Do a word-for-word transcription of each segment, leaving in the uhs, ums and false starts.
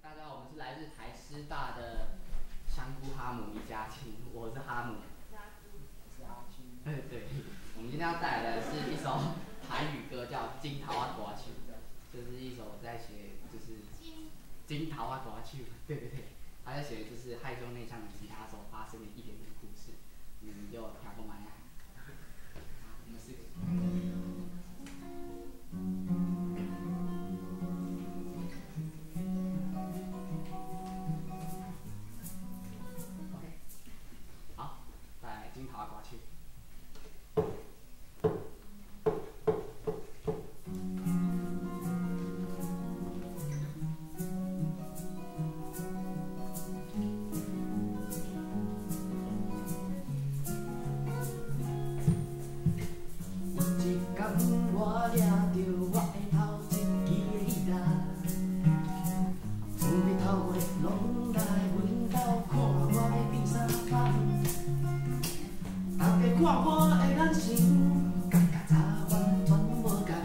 大家好，我们是来自台师大的香菇哈姆一家亲，我是哈姆。 是阿青。 哎，对，我们今天要带来的是一首台语歌，叫《金桃啊大树》，就是一首在写就是金桃啊大树，对对对，他在写就是害羞内向的吉他手发生的一点点故事，你们就听过吗？我们四个。金桃刮去。一天我掠着我的头一支的吉他，准备头尾拢来阮兜看我的变衫板。大家看我的眼神，甲甲查完全无共。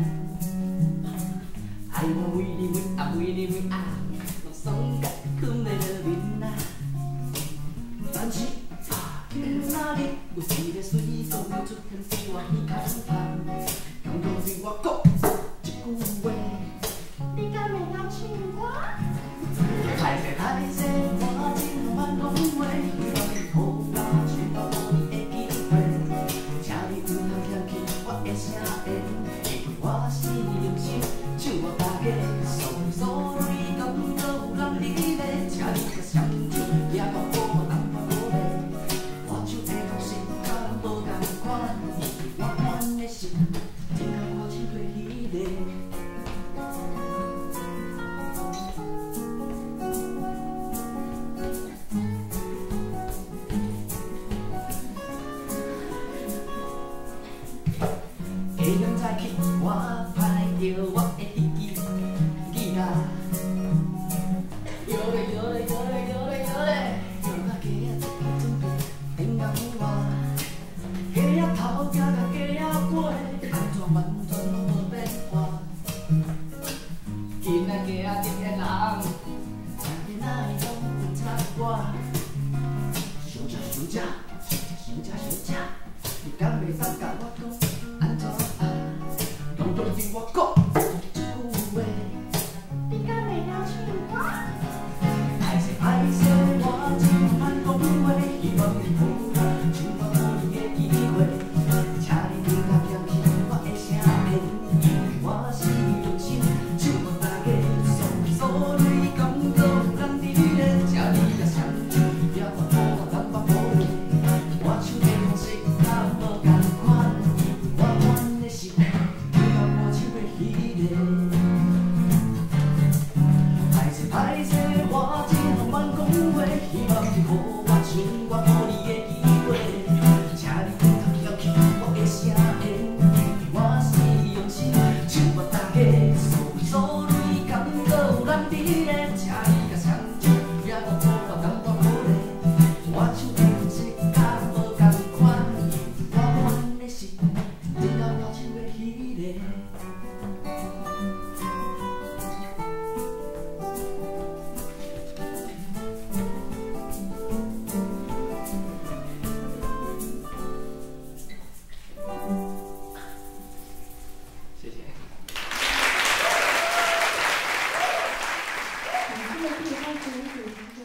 爱我为你为啊为你为啊，我爽甲困在了面啊。但是啊，哪里有一个水公出现在我耳孔旁，刚刚对我讲一句话，你敢会晓唱歌？歹势歹势，我真捌讲话，希望你好甲唱到无你的机会，请你唔通嫌弃我的声音，因为我是用心唱予大家，所所类感觉有人伫咧，请你甲相唱，也讲我淡薄无味，我唱的方式甲人无共款，因为我阮的心真甲我唱过迄个。下天早起，我拍着我的一支吉他，摇咧摇咧摇咧摇咧摇咧，摇到鸡仔一起准备顶到我，鸡仔头行到鸡仔尾，安怎完全无变化。今仔鸡仔一个人，听见哪会拢会插我？小食小食，小食小食，你敢袂当甲我讲？安怎啊？拢拢对我讲一句话，你敢会晓唱歌？歹势歹势，我真捌讲话，希望你好甲唱到无你的机会，请你唔通嫌弃我的声音，因为我是用心唱予大家，所所类感觉有人伫咧，请你甲相唱，也看我淡薄无味，我唱的方式甲无共款。我阮的心，就甲我唱的迄个。歹势歹势，我真捌讲话，希望你予我唱我无你的机会，请你唔通嫌弃我的声音，因为我是用心唱予大家，所所类感觉有人伫咧，请你甲相唱，也讲我淡薄无礼，我唱的方式甲无共款，因为我阮的心。真甲我唱的迄个。谢谢。 感谢叶开主主。